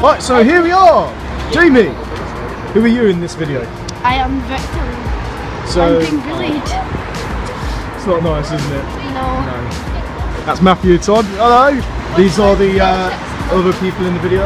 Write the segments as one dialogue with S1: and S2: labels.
S1: Right, so here we are. Jamie, who are you in this video?
S2: I am Victor.
S1: So,
S2: I'm being bullied.
S1: It's not nice, isn't it?
S2: No.
S1: That's Matthew, Todd. Hello. These are the other people in the video.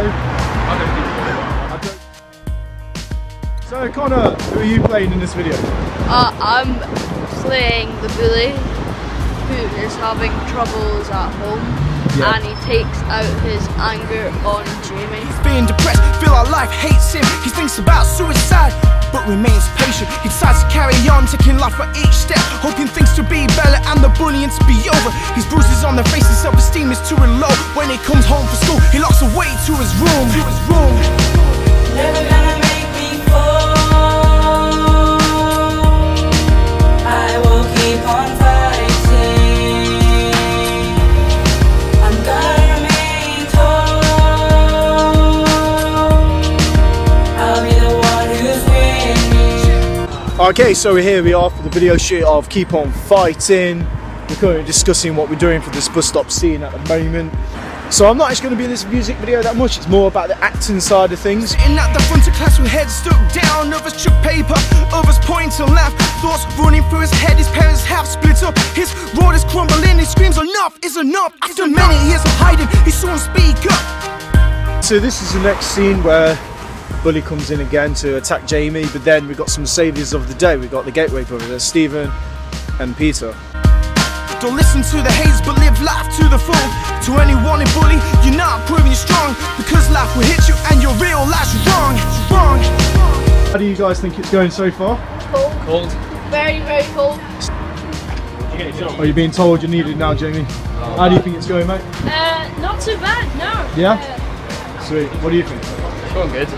S1: So Connor, who are you playing in this video?
S3: I'm playing the bully who is having troubles at home.
S1: Yeah.
S3: And he takes out his anger on Jamie.
S4: He's being depressed, feel our life hates him. He thinks about suicide, but remains patient. He decides to carry on, taking life for each step, hoping things to be better and the bullying to be over. His bruises on the face, his self-esteem is too low. When he comes home from school, he locks away to his room. Never gonna make me fall. I will keep on fighting.
S1: Okay, so here we are for the video shoot of Keep On Fighting. We're currently discussing what we're doing for this bus stop scene at the moment. So I'm not actually going to be in this music video that much, it's more about the acting side of things.
S4: Sitting at the front of class with heads stuck down, others chuck paper, others point to laugh. Thoughts running through his head, his parents have split up. His world is crumbling, he screams enough is enough. After many years of hiding, he soon speak up.
S1: So this is the next scene where Bully comes in again to attack Jamie, but then we've got some saviours of the day. We've got the Gaitway Brothers, Stephen and Peter.
S4: Don't listen to the hates, but live life to the full. To anyone in bully, you're not proving you're strong, because life will hit you and your real life's wrong.
S1: How do you guys think it's going so far?
S3: Cold. Very, very cold.
S1: Are you being told you're needed now, Jamie? How do you think it's going, mate?
S2: Not too bad, no.
S1: Yeah? Sweet. What do you think?
S5: It's going good.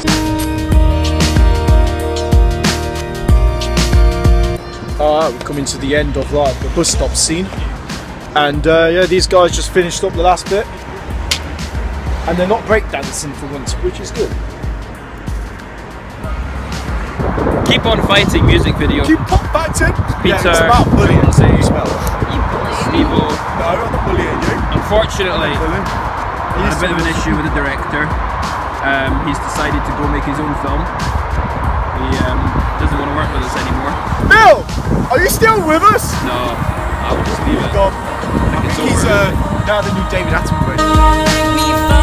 S1: Alright, we're coming to the end of like the bus stop scene, and yeah, these guys just finished up the last bit, and they're not breakdancing for once, which is good.
S5: Keep On Fighting music video.
S1: Keep on fighting.
S5: Peter,
S1: yeah, it's about bullying.
S5: Jonezy,
S1: Steve-O. No, I'm not bullying you.
S5: Unfortunately, I had a bit of an issue with the director. He's decided to go make his own film. He doesn't want to work with us anymore.
S1: Bill, are you still with us?
S5: No, I will just leave it.
S1: God, I think he's now the new David Attenborough.